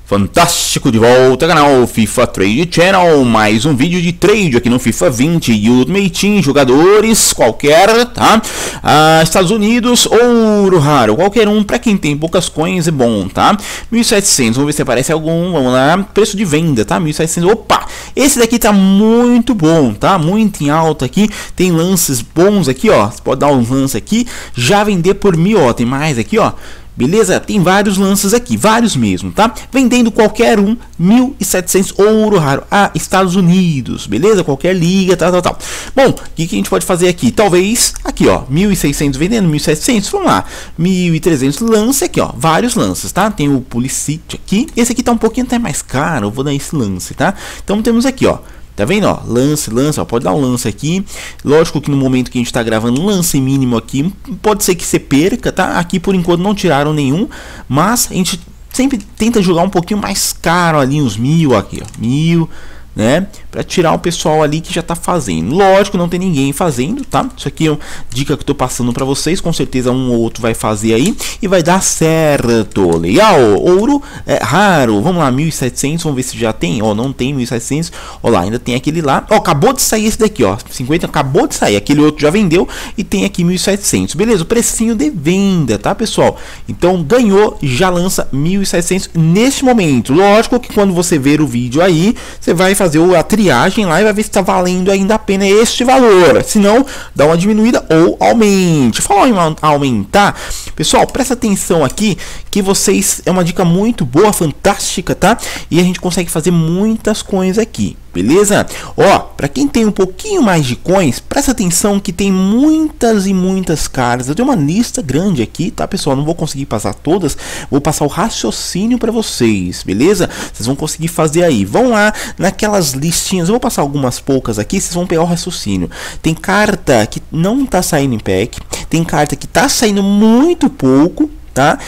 Fantástico, de volta ao canal FIFA Trade Channel, mais um vídeo de trade aqui no FIFA 20 Ultimate Team, jogadores qualquer, tá? Estados Unidos, ouro raro, qualquer um, pra quem tem poucas coins é bom, tá? 1.700, vamos ver se aparece algum, vamos lá, preço de venda, tá? 1.700, opa, esse daqui tá muito bom, tá? Muito em alta aqui, tem lances bons aqui, ó, você pode dar um lance aqui, já vender por 1.000, ó, tem mais aqui, ó. Beleza? Tem vários lances aqui, vários mesmo, tá? Vendendo qualquer um, 1.700 ouro raro a Estados Unidos, beleza? Qualquer liga, tal. Bom, o que a gente pode fazer aqui? Talvez, aqui ó, 1.600 vendendo, 1.700, vamos lá, 1.300 lance aqui ó, vários lances, tá? Tem o Pulisic aqui, esse aqui tá um pouquinho até mais caro, eu vou dar esse lance, tá? Então temos aqui ó, tá vendo, ó, lance, ó, pode dar um lance aqui, lógico que no momento que a gente tá gravando um lance mínimo aqui, pode ser que você perca, tá, aqui por enquanto não tiraram nenhum, mas a gente sempre tenta jogar um pouquinho mais caro ali, uns 1.000 aqui, ó, 1.000, né, para tirar o pessoal ali que já tá fazendo. Lógico, não tem ninguém fazendo, tá? Isso aqui é uma dica que eu tô passando para vocês, com certeza um ou outro vai fazer aí e vai dar certo. Legal? Ouro é raro. Vamos lá, 1.700, vamos ver se já tem. Ó, não tem 1.700. Ó lá, ainda tem aquele lá. Ó, acabou de sair esse daqui, ó. 50 acabou de sair. Aquele outro já vendeu e tem aqui 1.700. Beleza? O precinho de venda, tá, pessoal? Então, ganhou, já lança 1.700 neste momento. Lógico que quando você ver o vídeo aí, você vai fazer a triagem lá e vai ver se está valendo ainda a pena este valor. Se não, dá uma diminuída ou aumente. Falar em aumentar, pessoal, presta atenção aqui que vocês, é uma dica muito boa, fantástica, tá? E a gente consegue fazer muitas coisas aqui, beleza? Ó, para quem tem um pouquinho mais de coins, presta atenção que tem muitas e muitas cartas. Eu tenho uma lista grande aqui, tá, pessoal? Não vou conseguir passar todas, vou passar o raciocínio para vocês, beleza? Vocês vão conseguir fazer aí. Vão lá naquelas listinhas, eu vou passar algumas poucas aqui, vocês vão pegar o raciocínio. Tem carta que não tá saindo em pack, tem carta que tá saindo muito pouco, tá?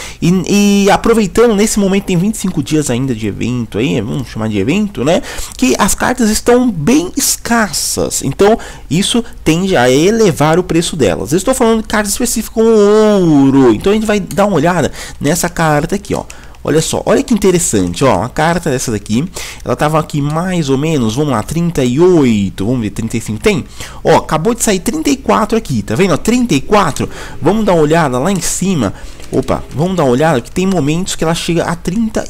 E aproveitando, nesse momento tem 25 dias ainda de evento aí, vamos chamar de evento, né? Que as cartas estão bem escassas, então isso tende a elevar o preço delas. Eu estou falando de cartas específicas com ouro, então a gente vai dar uma olhada nessa carta aqui, ó. Olha só, olha que interessante, ó, a carta dessa daqui, ela tava aqui mais ou menos, vamos lá, 38, vamos ver, 35 tem? Ó, acabou de sair 34 aqui, tá vendo? Ó, 34, vamos dar uma olhada lá em cima, opa, vamos dar uma olhada que tem momentos que ela chega a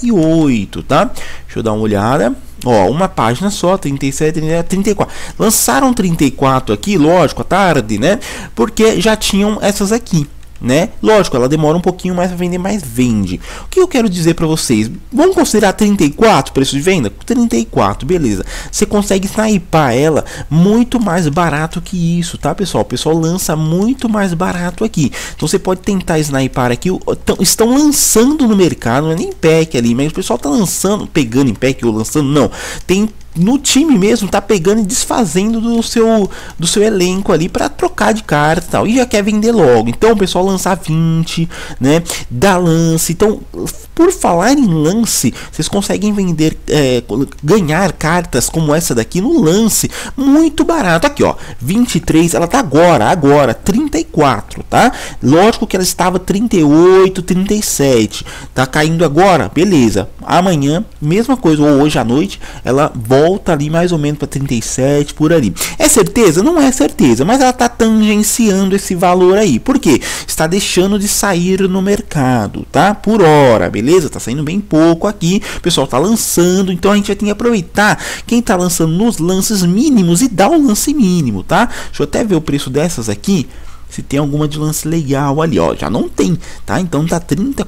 38, tá? Deixa eu dar uma olhada. Ó, uma página só, 37, 34. Lançaram 34 aqui, lógico, à tarde, né? Porque já tinham essas aqui, né? Lógico, ela demora um pouquinho mais para vender, mas vende. O que eu quero dizer para vocês? Vamos considerar 34 preço de venda? 34, beleza. Você consegue snipar ela muito mais barato que isso, tá, pessoal? O pessoal lança muito mais barato aqui. Então você pode tentar snipar aqui. Estão lançando no mercado, não é nem pack ali, mas o pessoal tá lançando, pegando em pack ou lançando, não. Tem no time mesmo, tá pegando e desfazendo do seu elenco ali para trocar de carta e tal, e já quer vender logo. Então o pessoal lançar 20, né, dá lance. Então, por falar em lance, vocês conseguem vender, ganhar cartas como essa daqui no lance muito barato. Aqui ó, 23, ela tá agora 34, tá? Lógico que ela estava 38, 37, tá caindo agora, beleza. Amanhã mesma coisa, ou hoje à noite ela volta ali mais ou menos para 37 por ali. É certeza? Não é certeza, mas ela está tangenciando esse valor aí. Por quê? Está deixando de sair no mercado, tá? Por hora, beleza? Tá saindo bem pouco aqui. O pessoal tá lançando, então a gente vai ter que aproveitar quem tá lançando nos lances mínimos e dar o lance mínimo, tá? Deixa eu até ver o preço dessas aqui. Se tem alguma de lance legal ali, ó, já não tem, tá? Então tá 30,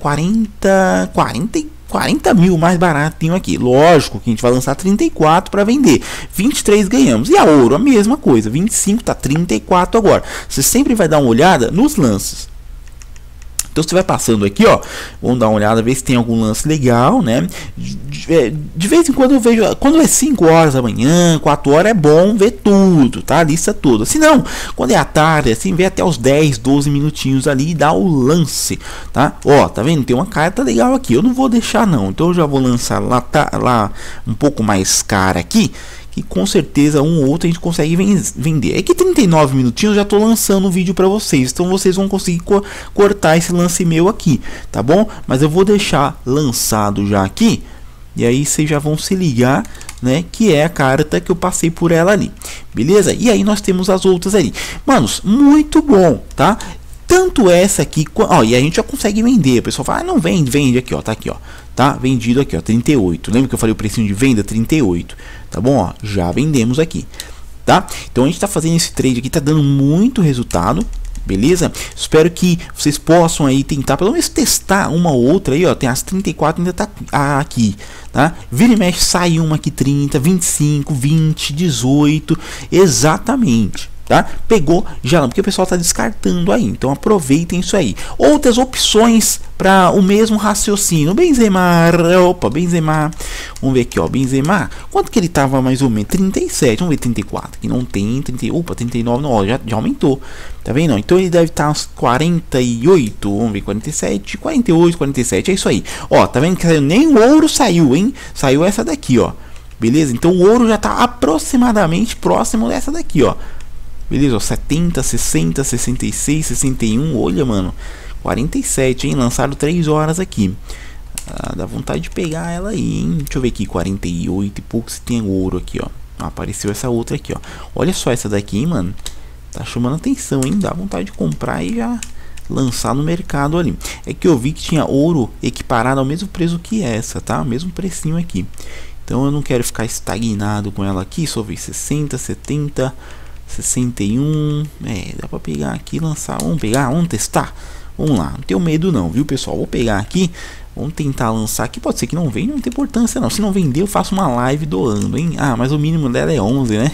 40 mil mais baratinho aqui. Lógico que a gente vai lançar 34 para vender. 23 ganhamos. E a ouro, a mesma coisa. 25 tá 34 agora. Você sempre vai dar uma olhada nos lances. Então você vai passando aqui, ó, vamos dar uma olhada, ver se tem algum lance legal, né? De vez em quando eu vejo, quando é 5 horas da manhã, 4 horas é bom ver tudo, tá? A lista toda. Se não, quando é à tarde, assim, vê até os 10, 12 minutinhos ali e dá o lance, tá? Ó, tá vendo? Tem uma carta legal aqui, eu não vou deixar não, então eu já vou lançar lá, lá um pouco mais cara aqui, que com certeza um ou outro a gente consegue vender. É que 39 minutinhos eu já tô lançando o vídeo para vocês, então vocês vão conseguir cortar esse lance meu aqui, tá bom? Mas eu vou deixar lançado já aqui. E aí vocês já vão se ligar, né, que é a carta que eu passei por ela ali, beleza? E aí nós temos as outras ali, manos, muito bom, tá? Tanto essa aqui, ó, e a gente já consegue vender. O pessoal fala, ah, não vende, vende aqui, ó, tá aqui, ó, tá vendido aqui, ó, 38. Lembra que eu falei o precinho de venda? 38, tá bom, ó, já vendemos aqui, tá? Então a gente tá fazendo esse trade aqui, tá dando muito resultado, beleza? Espero que vocês possam aí tentar pelo menos testar uma ou outra aí, ó, tem as 34 ainda tá aqui, tá? Vira e mexe, sai uma aqui 30, 25, 20, 18, exatamente. Tá? Pegou já não, porque o pessoal está descartando aí, então aproveitem isso aí. Outras opções para o mesmo raciocínio. Benzema, opa, Benzema, vamos ver aqui, ó, Benzema, quanto que ele tava mais ou menos? 37, vamos ver 34, que não tem, 30, opa, 39, não, ó, já aumentou, tá vendo? Então ele deve estar uns 48, vamos ver, 47, 48, 47, é isso aí. Ó, tá vendo que saiu, nem o ouro saiu, hein? Saiu essa daqui, ó, beleza? Então o ouro já tá aproximadamente próximo dessa daqui, ó. Beleza, ó, 70, 60, 66, 61, olha, mano, 47, hein, lançaram 3 horas aqui. Ah, dá vontade de pegar ela aí, hein, deixa eu ver aqui, 48 e pouco se tem ouro aqui, ó. Apareceu essa outra aqui, ó. Olha só essa daqui, hein, mano, tá chamando atenção, hein, dá vontade de comprar e já lançar no mercado ali. É que eu vi que tinha ouro equiparado ao mesmo preço que essa, tá, mesmo precinho aqui. Então eu não quero ficar estagnado com ela aqui, só ver 60, 70... 61, dá pra pegar aqui e lançar. Vamos pegar, vamos testar. Vamos lá, não tenho medo não, viu, pessoal? Vou pegar aqui, vamos tentar lançar aqui. Pode ser que não venha, não tem importância não. Se não vender, eu faço uma live doando, hein? Ah, mas o mínimo dela é 11, né?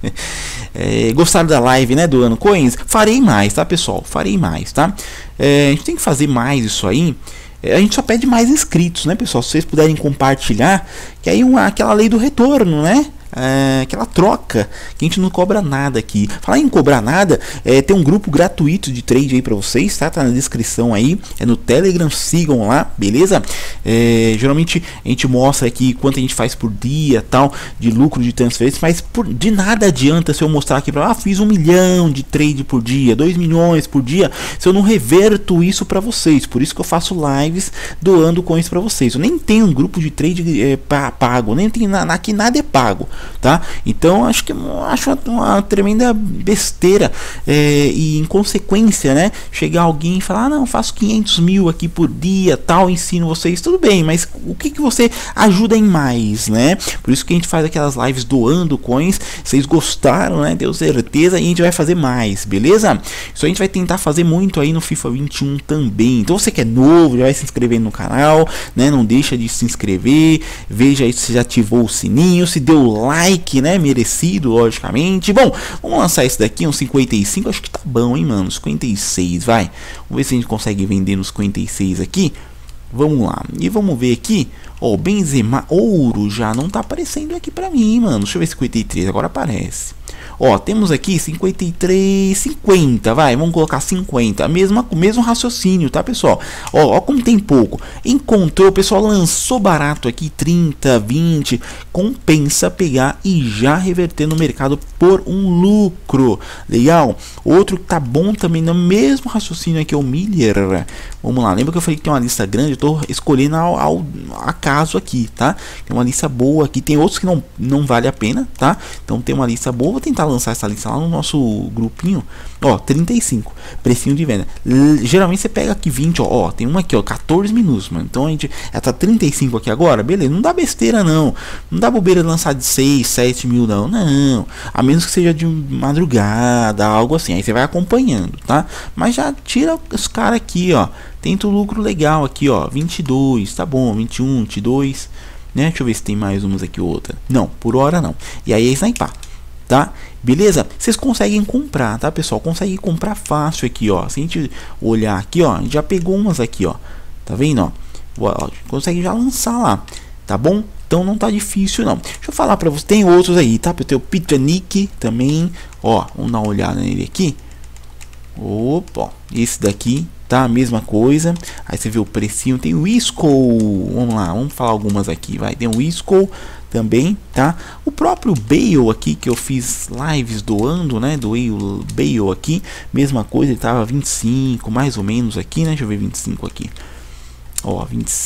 Gostaram da live, né, doando coins? Farei mais, tá, pessoal? Farei mais, tá? A gente tem que fazer mais isso aí. A gente só pede mais inscritos, né, pessoal? Se vocês puderem compartilhar, que aí aquela lei do retorno, né? Aquela troca que a gente não cobra nada aqui. Falar em cobrar nada, tem um grupo gratuito de trade aí pra vocês, tá? Tá na descrição aí, é no Telegram, sigam lá, beleza? Geralmente a gente mostra aqui quanto a gente faz por dia, tal, de lucro de transferência, mas de nada adianta se eu mostrar aqui pra fiz 1 milhão de trade por dia, 2 milhões por dia, se eu não reverto isso pra vocês. Por isso que eu faço lives doando coins pra vocês. Eu nem tenho um grupo de trade pago, nem tenho aqui nada é pago, tá? Então acho uma tremenda besteira e inconsequência, né? Chegar alguém e falar, ah, não, faço 500 mil aqui por dia, tal, ensino vocês, tudo bem, mas o que você ajuda em mais, né? Por isso que a gente faz aquelas lives doando coins. Vocês gostaram, né? Tenho certeza, e a gente vai fazer mais, beleza? Isso a gente vai tentar fazer muito aí no FIFA 21 também. Então você que é novo, já vai se inscrevendo no canal, né? Não deixa de se inscrever, veja aí se já ativou o sininho, se deu like, né, merecido, logicamente. Bom, vamos lançar esse daqui, um 55, acho que tá bom, hein, mano, 56, vai. Vamos ver se a gente consegue vender nos 56 aqui. Vamos lá, e vamos ver aqui, ó, Benzema, ouro já não tá aparecendo aqui pra mim, mano. Deixa eu ver 53, agora aparece. Ó, temos aqui 53, 50, vai, vamos colocar 50, o mesmo raciocínio, tá, pessoal? Ó, como tem pouco, encontrou, o pessoal lançou barato aqui, 30, 20, compensa pegar e já reverter no mercado por um lucro, legal? Outro que tá bom também no mesmo raciocínio aqui é o Miller. Vamos lá, lembra que eu falei que tem uma lista grande, eu tô escolhendo ao acaso aqui, tá? Tem uma lista boa aqui, tem outros que não vale a pena, tá? Então tem uma lista boa, vou tentar lançar essa lista lá no nosso grupinho. Ó, 35, precinho de venda. Geralmente você pega aqui 20, ó, tem uma aqui, ó, 14 minutos, mano. Então a gente, ela tá 35 aqui agora, beleza, não dá besteira não. Não dá bobeira de lançar de 6, 7 mil não, não. A menos que seja de madrugada, algo assim, aí você vai acompanhando, tá? Mas já tira os caras aqui, ó. Tenta o lucro legal aqui, ó, 22, tá bom, 21, 22, né? Deixa eu ver se tem mais umas aqui, outra. Não, por hora não. E aí é sniper, tá? Beleza? Vocês conseguem comprar, tá, pessoal? Conseguem comprar fácil aqui, ó. Se a gente olhar aqui, ó, a gente já pegou umas aqui, ó. Tá vendo, ó? Consegue já lançar lá, tá bom? Então não tá difícil não. Deixa eu falar pra vocês, tem outros aí, tá? Eu tenho o Pitanik também, ó. Vamos dar uma olhada nele aqui. Opa, ó, esse daqui, tá? A mesma coisa. Aí você vê o precinho, tem o Isco. Vamos lá, vamos falar algumas aqui, vai. Tem o Isco também, tá? O próprio Bale aqui, que eu fiz lives doando, né? Doei o Bale aqui, mesma coisa, ele tava 25, mais ou menos aqui, né? Deixa eu ver 25 aqui. Ó,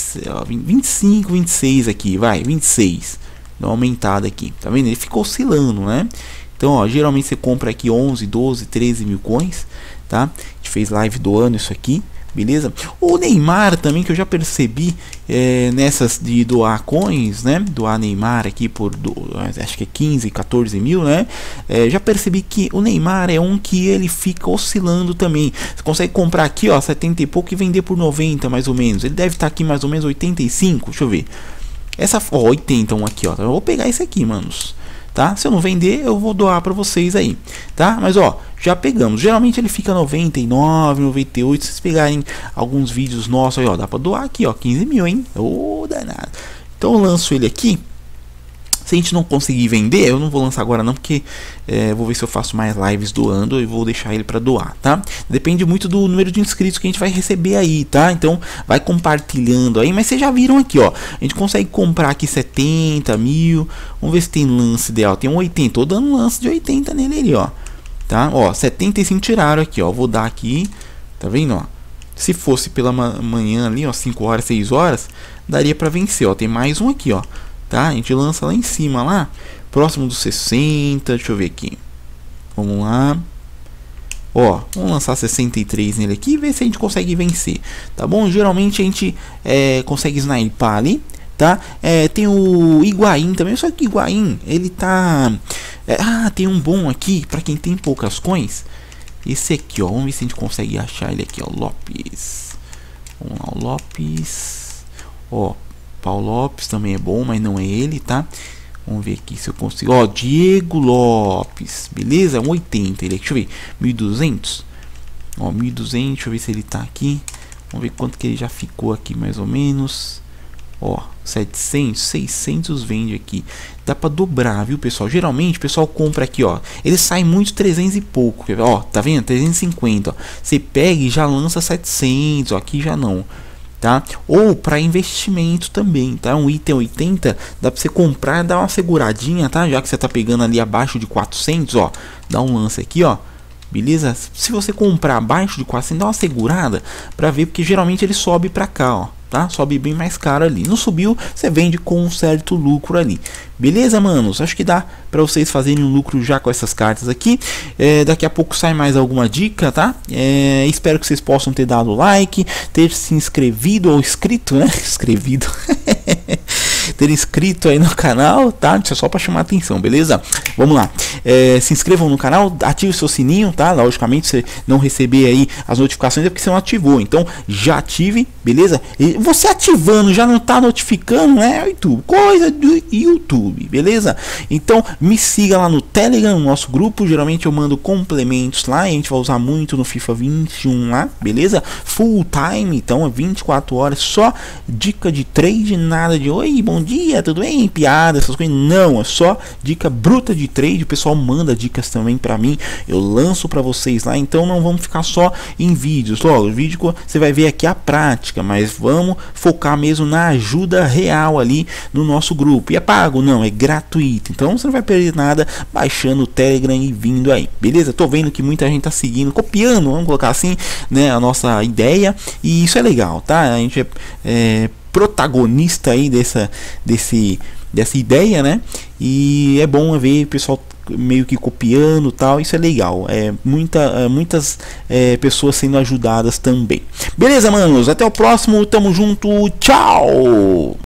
25, 26 aqui, vai, 26. Dá uma aumentada aqui, tá vendo? Ele fica oscilando, né? Então, ó, geralmente você compra aqui 11, 12, 13 mil coins, tá? A gente fez live doando isso aqui, beleza? O Neymar também, que eu já percebi nessas de doar coins, né? Doar Neymar aqui por, acho que é 15, 14 mil, né? Já percebi que o Neymar é um que ele fica oscilando também. Você consegue comprar aqui, ó, 70 e pouco e vender por 90, mais ou menos. Ele deve estar aqui mais ou menos 85, deixa eu ver. Essa, ó, 80 aqui, ó. Eu vou pegar esse aqui, manos. Tá? Se eu não vender, eu vou doar para vocês aí, tá? Mas ó, já pegamos. Geralmente ele fica 99, 98. Se vocês pegarem alguns vídeos nossos aí, ó, dá para doar aqui, ó, 15 mil, hein? Ô, danado. Então eu lanço ele aqui. Se a gente não conseguir vender, eu não vou lançar agora não, porque vou ver se eu faço mais lives doando e vou deixar ele para doar, tá? Depende muito do número de inscritos que a gente vai receber aí, tá? Então vai compartilhando aí, mas vocês já viram aqui, ó, a gente consegue comprar aqui 70 mil, vamos ver se tem lance ideal, tem um 80, tô dando um lance de 80 nele ali, ó, tá? Ó, 75 tiraram aqui, ó, vou dar aqui, tá vendo, ó? Se fosse pela manhã ali, ó, 5 horas, 6 horas, daria para vencer, ó, tem mais um aqui, ó. Tá? A gente lança lá em cima, lá próximo dos 60, deixa eu ver aqui. Vamos lá. Ó, vamos lançar 63 nele aqui e ver se a gente consegue vencer. Tá bom? Geralmente a gente consegue snipar ali, tá? Tem o Higuaín também, só que o Higuaín, ele tá... tem um bom aqui, para quem tem poucas coins. Esse aqui, ó, vamos ver se a gente consegue achar ele aqui, ó, Lopes. Vamos lá, o Lopes. Ó, Paulo Lopes também é bom, mas não é ele, tá? Vamos ver aqui se eu consigo. Ó, Diego Lopes, beleza? 80 ele aqui, deixa eu ver. 1200. Ó, 1200, deixa eu ver se ele tá aqui. Vamos ver quanto que ele já ficou aqui, mais ou menos. Ó, 700, 600 vende aqui. Dá pra dobrar, viu, pessoal? Geralmente o pessoal compra aqui, ó. Ele sai muito 300 e pouco. Ó, tá vendo? 350, ó. Você pega e já lança 700, ó. Aqui já não. Tá? Ou para investimento também, tá? Um item 80 dá para você comprar e dar uma seguradinha, tá? Já que você tá pegando ali abaixo de 400, ó, dá um lance aqui, ó, beleza? Se você comprar abaixo de 400, dá uma segurada para ver, porque geralmente ele sobe para cá, ó, tá? Sobe bem mais caro ali. Não subiu, você vende com um certo lucro ali. Beleza, manos? Acho que dá para vocês fazerem um lucro já com essas cartas aqui. Daqui a pouco sai mais alguma dica, tá? Espero que vocês possam ter dado like, ter se inscrevido ou inscrito, né? Inscrevido. Ter inscrito aí no canal, tá? Isso é só para chamar atenção, beleza? Vamos lá. Se inscrevam no canal, ative o seu sininho, tá? Logicamente, você não receber aí as notificações é porque você não ativou. Então, já ative, beleza? E você ativando, já não tá notificando, né? YouTube, coisa do YouTube, beleza? Então, me siga lá no Telegram, no nosso grupo. Geralmente eu mando complementos lá. E a gente vai usar muito no FIFA 21 lá, beleza? Full time, então é 24 horas, só dica de trade, nada de oi, bom dia, tudo bem? Piada, essas coisas. Não, é só dica bruta de trade. O pessoal manda dicas também pra mim. Eu lanço pra vocês lá. Então não vamos ficar só em vídeos. Logo, o vídeo você vai ver aqui a prática, mas vamos focar mesmo na ajuda real ali no nosso grupo. E é pago? Não, é gratuito. Então você não vai perder nada baixando o Telegram e vindo aí. Beleza? Tô vendo que muita gente tá seguindo, copiando, vamos colocar assim, né, a nossa ideia. E isso é legal, tá? A gente é protagonista aí dessa ideia, né? E é bom ver o pessoal meio que copiando, tal. Isso é legal, muitas pessoas sendo ajudadas também. Beleza, manos? Até o próximo, tamo junto, tchau.